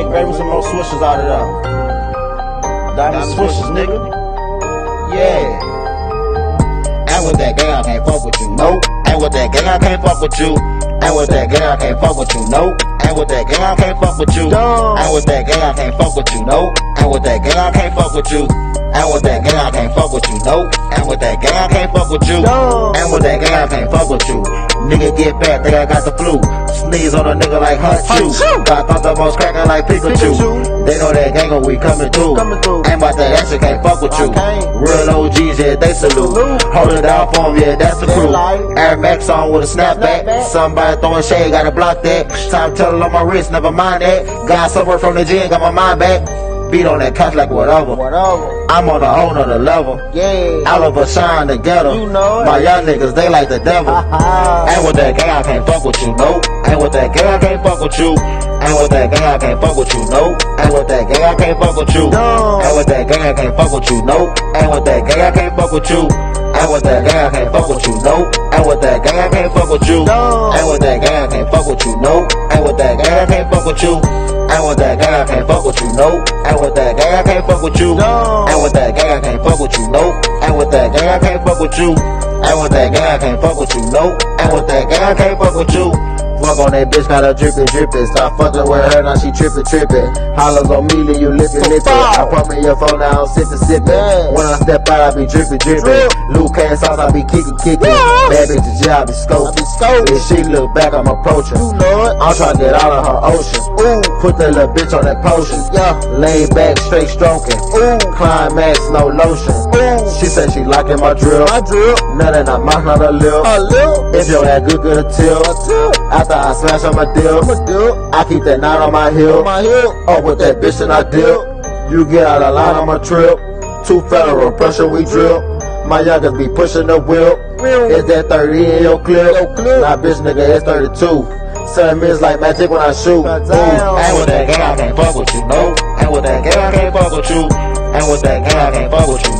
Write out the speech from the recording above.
Grab me some more swishers out of there. Diamond swishers, nigga. Yeah. And with that gang, I can't fuck with you, no. And with that gang, I can't fuck with you. And with that gang, I can't fuck with you, no. And with that gang, I can't fuck with you. And with that gang, I can't fuck with you, no. And with that gang, I can't fuck with you. And with that gang, I can't fuck with you, no. And with that gang, I can't fuck with you. And with that gang, I can't fuck with you. Nigga get back, think I got the flu. Sneeze on a nigga like Hutchu. Got thought the most crackin' like Pikachu. They know that gang when we coming through. Ain't about that action, can't fuck with you. Real OGs, yeah, they salute. Hold it down for 'em, yeah, that's the crew. Air Max on with a snapback. Somebody throwing shade, gotta block that. Time telling on my wrist, never mind that. Got somewhere from the gym, got my mind back. Beat on that couch like whatever. I'm on a whole nother level. Yeah. All of us shine together. You know it. My young niggas, they like the devil. And with that gang, I can't fuck with you, no. And with that gang, I can't fuck with you. And with that gang, I can't fuck with you, no. And with that gang, I can't fuck with you. And with that gang, I can't fuck with you, no. And with that gang, I can't fuck with you. And with that gang, I can't fuck with you, no. And with that gang, I can't fuck with you. And with that gang, I can't fuck with you, no. And with that gang, I can't fuck with you. And with that gang, I can't fuck with you, no. And with that gang, I can't fuck with you. And with that gang, I can't fuck with you, no. And with that gang, I can't fuck with you. And with that gang, I can't fuck with you, no. And with that gang, I can't fuck with you. Fuck on that bitch, got her drippin'. Stop fuckin' with her, now she trippin'. Hollers on me, leave you lippin'. I pump in your phone, now I'm sippin'. When I step out, I be drippin'. Luke ass sauce, I be kickin'. Bad bitches, yeah, I be scopin'. If she look back, I'm approachin'. I'm tryna get out of her ocean. Put that little bitch on that potion. Lay back, straight stroking. Climax, no lotion. She said she liking my drill. Nothing I mouth, not a lip. If your ass good a tip. After I smash on my deal, I keep that 9 on my heel. Up with that bitch and I deal. You get out of line on my trip. 2 federal pressure we drill. My youngers be pushing the wheel. Is that 30 in your clip? Nah, bitch, nigga, it's 32. 7 minutes like magic when I shoot. And with that gang, I can't fuck with you, no. And with that gang, I can't fuck with you. And with that gang, I can't fuck with you,